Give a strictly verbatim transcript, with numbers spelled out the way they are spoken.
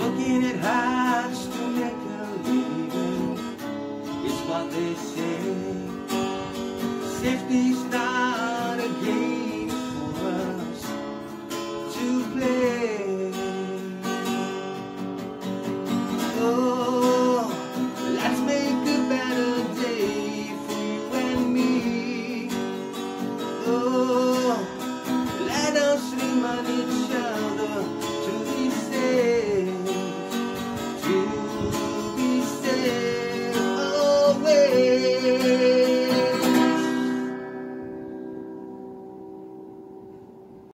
Working it hard to make a living is what they say. Safety's not